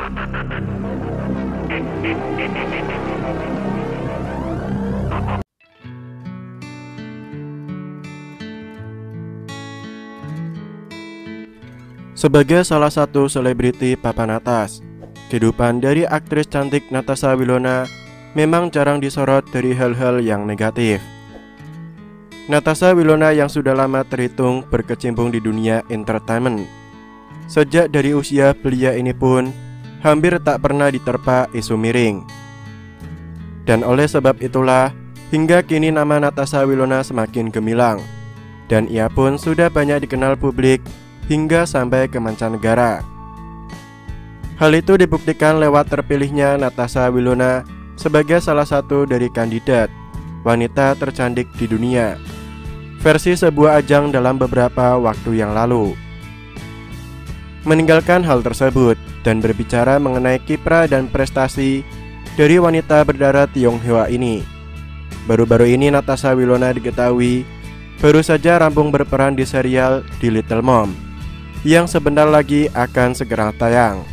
Sebagai salah satu selebriti papan atas, kehidupan dari aktris cantik Natasha Wilona memang jarang disorot dari hal-hal yang negatif. Natasha Wilona yang sudah lama terhitung berkecimpung di dunia entertainment. Sejak dari usia belia ini pun hampir tak pernah diterpa isu miring. Dan oleh sebab itulah hingga kini nama Natasha Wilona semakin gemilang, dan ia pun sudah banyak dikenal publik hingga sampai ke mancanegara. Hal itu dibuktikan lewat terpilihnya Natasha Wilona sebagai salah satu dari kandidat wanita tercantik di dunia versi sebuah ajang dalam beberapa waktu yang lalu. Meninggalkan hal tersebut dan berbicara mengenai kiprah dan prestasi dari wanita berdarah Tionghoa ini, baru-baru ini Natasha Wilona diketahui baru saja rampung berperan di serial The Little Mom yang sebentar lagi akan segera tayang.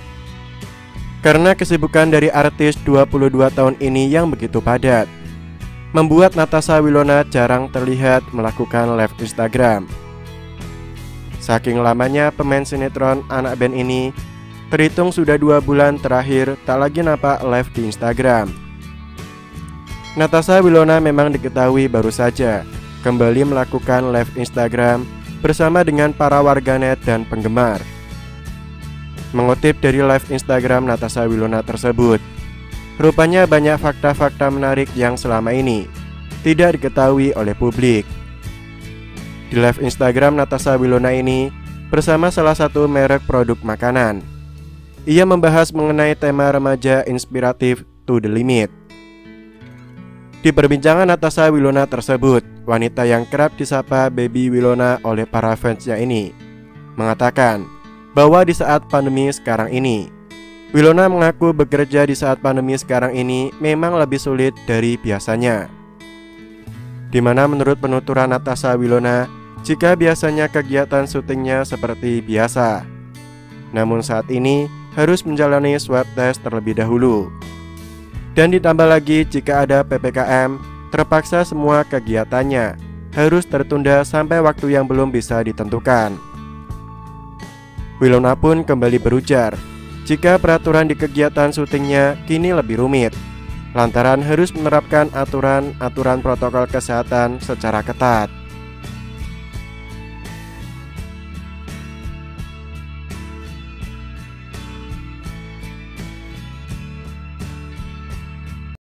Karena kesibukan dari artis 22 tahun ini yang begitu padat, membuat Natasha Wilona jarang terlihat melakukan live Instagram. Saking lamanya pemain sinetron anak band ini, terhitung sudah 2 bulan terakhir tak lagi nampak live di Instagram. Natasha Wilona memang diketahui baru saja kembali melakukan live Instagram bersama dengan para warganet dan penggemar. Mengutip dari live Instagram Natasha Wilona tersebut, rupanya banyak fakta-fakta menarik yang selama ini tidak diketahui oleh publik. Di live Instagram Natasha Wilona ini bersama salah satu merek produk makanan, ia membahas mengenai tema remaja inspiratif To The Limit. Di perbincangan Natasha Wilona tersebut, wanita yang kerap disapa Baby Wilona oleh para fansnya ini mengatakan bahwa di saat pandemi sekarang ini, Wilona mengaku bekerja di saat pandemi sekarang ini memang lebih sulit dari biasanya. Di mana menurut penuturan Natasha Wilona, jika biasanya kegiatan syutingnya seperti biasa, namun saat ini harus menjalani swab test terlebih dahulu. Dan ditambah lagi jika ada PPKM, terpaksa semua kegiatannya harus tertunda sampai waktu yang belum bisa ditentukan. Wilona pun kembali berujar jika peraturan di kegiatan syutingnya kini lebih rumit, lantaran harus menerapkan aturan-aturan protokol kesehatan secara ketat.